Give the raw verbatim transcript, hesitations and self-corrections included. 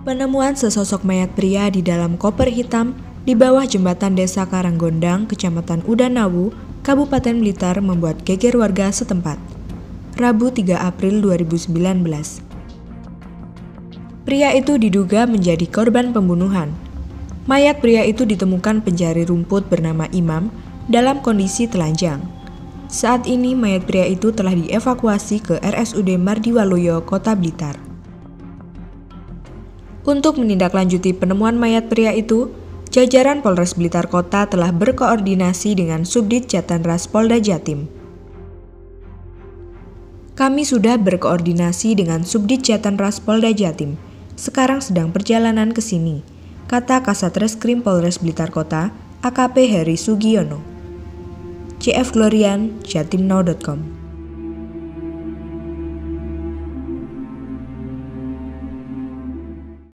Penemuan sesosok mayat pria di dalam koper hitam di bawah jembatan Desa Karanggondang, Kecamatan Udanawu, Kabupaten Blitar membuat geger warga setempat. Rabu tiga April dua ribu sembilan belas. Pria itu diduga menjadi korban pembunuhan. Mayat pria itu ditemukan pencari rumput bernama Imam dalam kondisi telanjang. Saat ini mayat pria itu telah dievakuasi ke R S U D Mardiwaluyo, Kota Blitar. Untuk menindaklanjuti penemuan mayat pria itu, jajaran Polres Blitar Kota telah berkoordinasi dengan Subdit Jatanras Polda Jatim. Kami sudah berkoordinasi dengan Subdit Jatanras Polda Jatim. Sekarang sedang perjalanan ke sini, kata Kasat Reskrim Polres Blitar Kota, A K P Heri Sugiono. C F Glorian, jatimnow dot com.